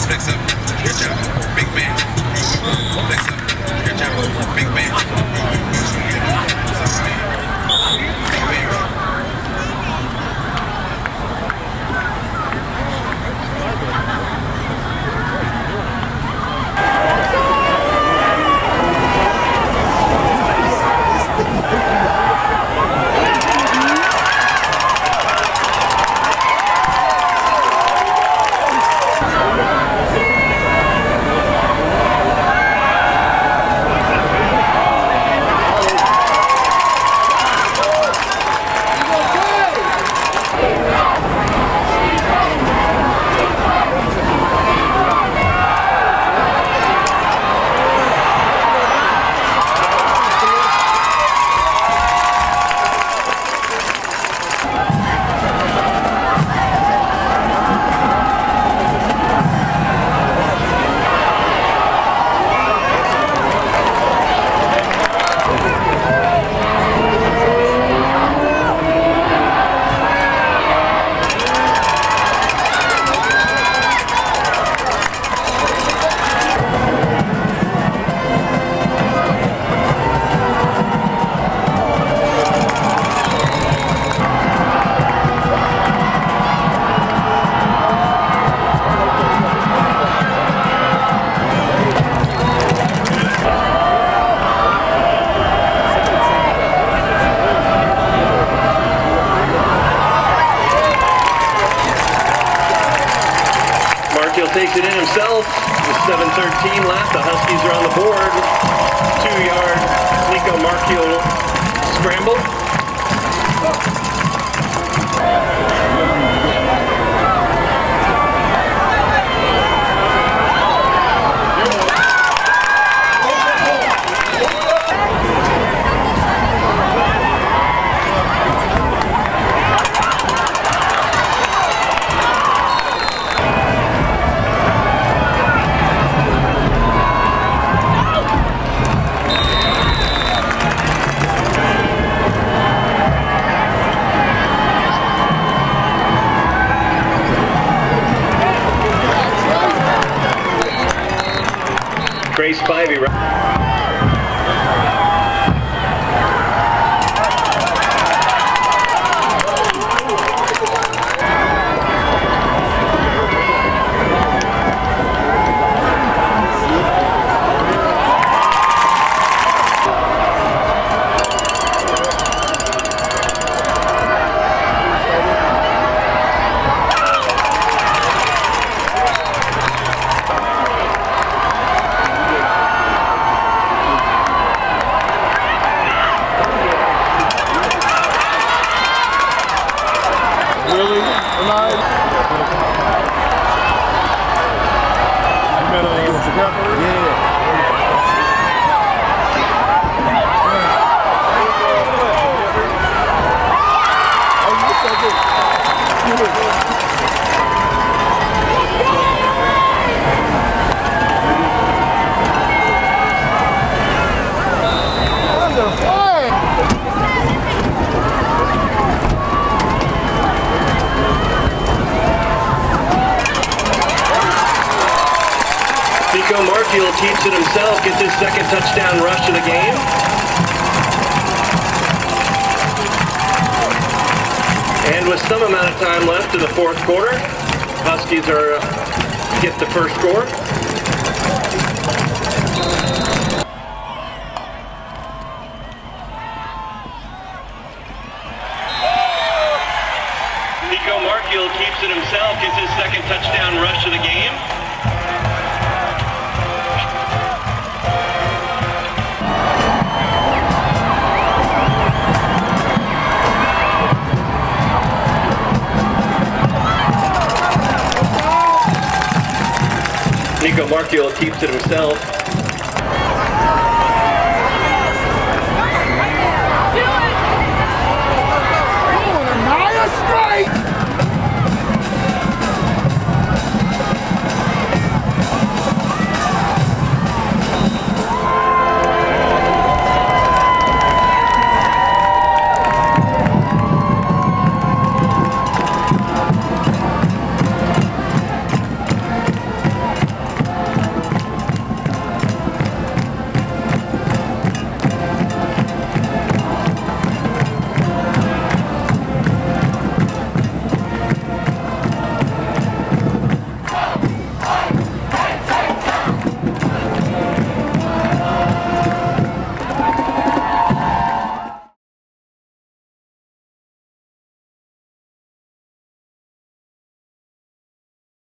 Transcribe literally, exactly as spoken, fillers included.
Flex up. Good job. Big man. Flex up. Good job. Big man. Big man. Takes it in himself with seven thirteen left. The Huskies are on the board. Two-yard Nico Marchiol scramble. Trey Spivey. Really? Am I? You met a photographer? Yeah. Nico Marchiol keeps it himself, gets his second touchdown rush of the game. And with some amount of time left in the fourth quarter, Huskies are uh, get the first score. Nico Marchiol keeps it himself, gets his second touchdown rush of the game. Nico Marchiol keeps it himself.